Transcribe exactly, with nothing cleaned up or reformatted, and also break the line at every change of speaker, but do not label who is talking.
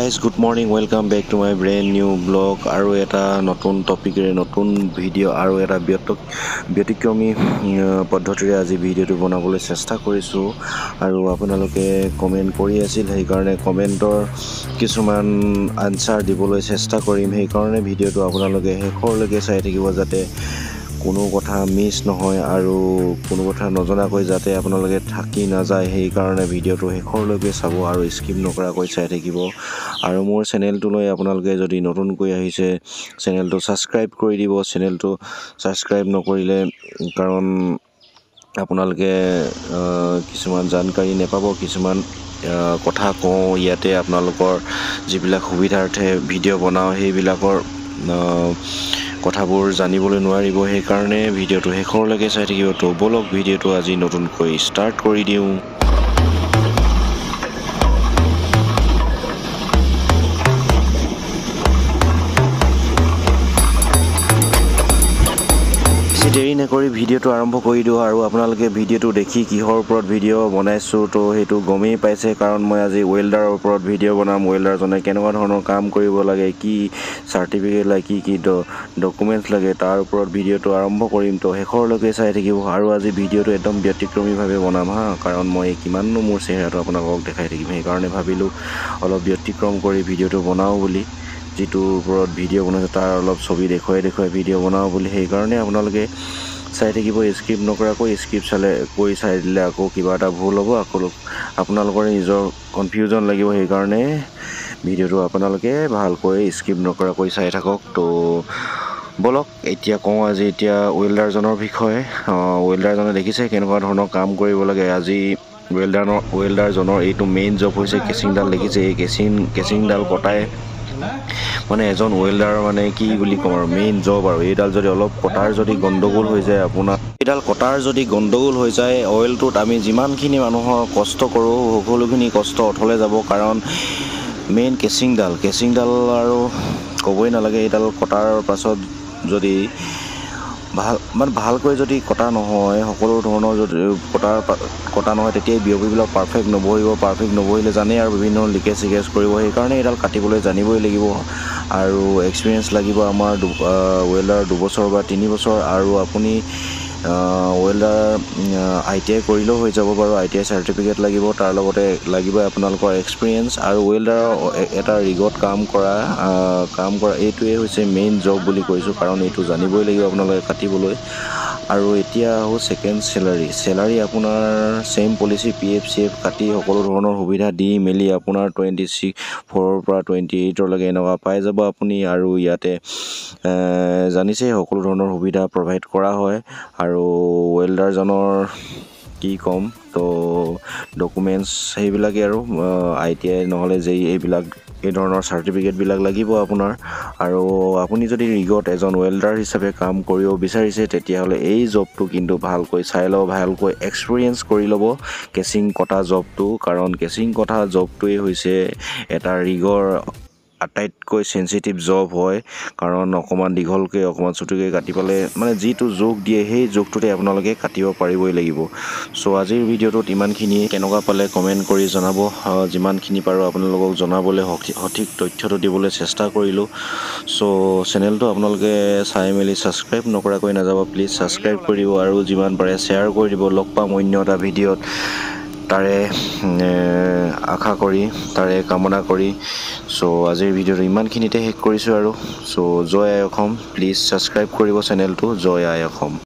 guys, good morning. Welcome back to my brand new vlog. Aru eta notun topic re notun video aru eta biotikromi পদ্ধতিৰে আজি ভিডিওটো বনাবলৈ চেষ্টা কৰিছো আৰু আপোনালোকে কমেন্ট কৰি আছিল সেই কাৰণে কমেন্টৰ কিছুমান আনসাৰ দিবলৈ চেষ্টা কৰিম সেই কাৰণে ভিডিওটো আপোনালোকে শেষলৈকে চাই থাকিব যাতে কোনো কথা মিস নহয় আৰু কোনো কথা নজনাকৈ যাতে আপোনালোকে থাকি না যায় সেই কাৰণে ভিডিওটো শেষলৈকে চাব আৰু স্কিপ নকৰাকৈ চাই থাকিব আৰু মোৰ চেনেলটোলৈ আপোনালোকে যদি নতুনকৈ আহিছে চেনেলটো সাবস্ক্ৰাইব কৰি দিব চেনেলটো সাবস্ক্ৰাইব নকৰিলে কাৰণ আপোনালোকে কিছুমান জানকাৰী নেপাব কিছুমান কথা কওঁ ইয়াতে আপোনালোকৰ যিবিলাক সুবিধাৰ্থে ভিডিও বনাও সেইবিলাকৰ কথাবোৰ জানিবলৈ নোৱাৰিব সেই কাৰণে ভিডিওটো শেষলৈকে চাই থাকিব তো বলক ভিডিওটো আজি নতুনকৈ ষ্টাৰ্ট কৰি দিওঁ দেৰি নকৰি ভিডিওটো আৰম্ভ কৰি দিও আৰু আপোনালোকে ভিডিওটো দেখি কিহৰ ওপৰত ভিডিও বনাইছো তো হেতু গমেই পাইছে কাৰণ মই আজি ওয়েল্ডাৰৰ ওপৰত ভিডিও বনাম ওয়েল্ডাৰ জনে কেনেকুৱা ধৰণৰ কাম কৰিব লাগে কি সাৰ্টিফিকেট লাগে কি কি ডকুমেন্টছ লাগে তাৰ ওপৰত ভিডিওটো আৰম্ভ কৰিম তো শেষলৈকে চাই থাকিব আৰু আজি ভিডিওটো একদম ব্যতিক্ৰমীভাৱে বনাম হা কাৰণ মই কিমাননো মোৰ চেহেৰাটো আপোনালোকক দেখাই থাকিম সেই কাৰণে ভাবিলো অলপ ব্যতিক্ৰম কৰি ভিডিওটো বনাও বুলি जितु ওপৰত ভিডিও বনাইছো তাৰ অলপ ছবি দেখুৱাই দেখুৱাই ভিডিও বনাও বুলি সেই কাৰণে আপোনালোকে চাই থাকিব স্ক্ৰিপ্ট নকৰাকৈ স্ক্ৰিপ্ট চালে কৈ চাই দিলে আকৌ কিবা এটা ভুল হ'ব আকৌ আপোনালোকৰ নিজৰ কনফিউজন লাগিব সেই কাৰণে ভিডিওটো আপোনালোকে ভালকৈ স্ক্ৰিপ্ট নকৰাকৈ চাই থাকক তো বলক এতিয়া কওঁ আজি এতিয়া ওয়েল্ডাৰ জনৰ বিষয়ে ওয়েল্ডাৰ জনে দেখিছে কেনেকুৱা ধৰণৰ কাম কৰিব লাগে আজি ওয়েল্ডাৰ ওয়েল্ডাৰ জনৰ এইটো মেইন জব হৈছে কেচিংডাল দেখিছে এই কেচিং কেচিংডাল কটাই মানে এজন ওয়েল্ডাৰ মানে কি বুলি কম আৰু মেইন জব আৰু এইডাল যদি অলপ কটাৰ যদি গণ্ডগোল হৈ যায় আপোনাৰ এইডাল কটাৰ যদি গণ্ডগোল হৈ যায় অইলটোত আমি যিমানখিনি মানুহৰ কষ্ট কৰোঁ সকলোখিনি কষ্ট অথলে যাব কাৰণ মেইন কেচিংডাল কেচিংডাল আৰু ক'বই নালাগে এইডাল কটাৰ পাছত যদি ভাল মানে ভালকৈ যদি কটা নহয় সকলো ধৰণৰ যদি কটাৰ কটা নহয় তেতিয়া বিয়পিবিলাক পাৰফেক্ট নবহিব পাৰফেক্ট নবহিলে জানে আৰু বিভিন্ন লিকেজ চিকেজ কৰিব সেই কাৰণে এডাল কাটিবলৈ জানিবই লাগিব আৰু এক্সপিৰিয়েন্স লাগিব আমাৰ ওয়েল্ডাৰ দুবছৰ বা তিনি বছৰ আৰু আপুনি ওয়েল্ডাৰ আইটিআই কৰিলেও হৈ যাব বাৰু আইটিআই সাৰ্টিফিকেট লাগিব তাৰ লগতে লাগিব আপোনালোকৰ এক্সপিৰিয়েন্স আৰু ওয়েল্ডাৰ এটা ৰিগত কাম কৰা কাম কৰা এইটোৱে হৈছে মেইন জব বুলি কৈছো কাৰণ এইটো জানিবই লাগিব আপোনালোকে কাটিবলৈ আৰু এতিয়া হো সেকেন্ড স্যালাৰি স্যালাৰি আপোনাৰ সেম পলিসি পিএফ সিএফ কাটি সকলো ধৰণৰ সুবিধা দি মেলি আপোনাৰ টুৱেণ্টি ছিক্স ফ'ৰৰ পৰা টুৱেণ্টি এইটৰ লৈকে এনেকুৱা পাই যাব আপুনি আৰু ইয়াতে জানিছে সকলো ধৰণৰ সুবিধা প্ৰভাইড কৰা হয় আৰু ওয়েল্ডাৰ জনৰ কি কম তো ডকুমেন্টছ সেইবিলাকে আৰু আইটিআই নহলে যেই এইবিলাক এই ধৰণৰ সাৰ্টিফিকেট বিলাক লাগিব আপোনাৰ আৰু আপুনি যদি ৰিগত এজন ওয়েল্ডাৰ হিচাপে কাম কৰিব বিচাৰিছে তেতিয়াহলে এই জবটো কিন্তু ভালকৈ চাই লও ভালকৈ এক্সপিৰিয়েন্স কৰি ল'ব কেচিং কটা জবটো কাৰণ কেচিং কটা জবটোই হৈছে এটা ৰিগৰ আটাইতকৈ সেনসিটিভ জব হয় কাৰণ অকমান দীঘলকৈ অকমান ছুটিকৈ কাটি পালে মানে যিটো জোক দিয়ে সেই জোকটোতে আপোনালোকে কাটিব পাৰিবই লাগিব সো আজিৰ ভিডিওটোত ইমানখিনি কেনেকুৱা পালে কমেন্ট কৰি জনাব যিমানখিনি পাৰো আপোনালোকক জনাবলৈ সঠিক তথ্যটো দিবলৈ চেষ্টা কৰিলো সো চেনেলটো আপোনালোকে চাই মেলি সাবস্ক্ৰাইব নকৰাকৈ নাযাব প্লিজ সাবস্ক্ৰাইব কৰি দিব আৰু যিমান পাৰে শেয়াৰ কৰি দিব লগ পাম অন্য এটা ভিডিওত তাৰে আশা কৰি তাৰে কামনা কৰি সো আজিৰ ভিডিওটো ইমানখিনিতে শেষ কৰিছো আৰু সো জয় আই অসম প্লিজ সাবস্ক্ৰাইব কৰিব চেনেলটো জয় আই অসম